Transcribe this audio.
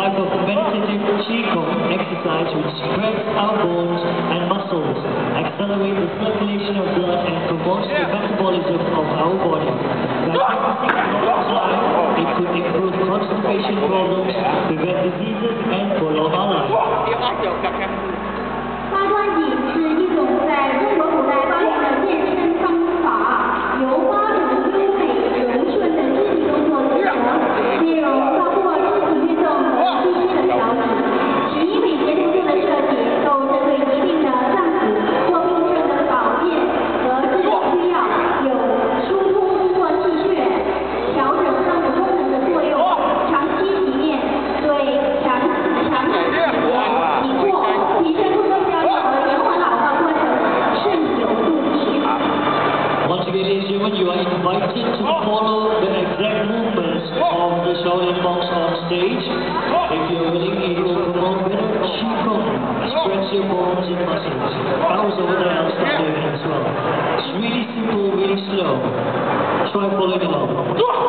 type of meditative Qi Gong exercise which spreads our bones and muscles, accelerates the circulation of blood and promotes the metabolism of our body. By practicing a long time, it could improve constipation problems, prevent diseases, and prolong our life. 八段锦是一种在中国古代发明的健身方法，由8种优美柔顺的肢体动作组成，内容包括肢体运动和气息的调整，其每节动作的设计都针对一定的脏腑或病症的保健和治疗需要，有疏通经络气血、调整脏腑功能的作用，长期洗练对强体体魄、提升功能效率和延缓老化过程甚有助益。 Once again, ladies and gentlemen, you are invited to follow the exact movements of the Shaolin monks on stage. If you're willing, it will promote better Qi Gong, stretch your bones and muscles. I was over there, I'll start doing it as well. It's really simple, really slow. Try following along.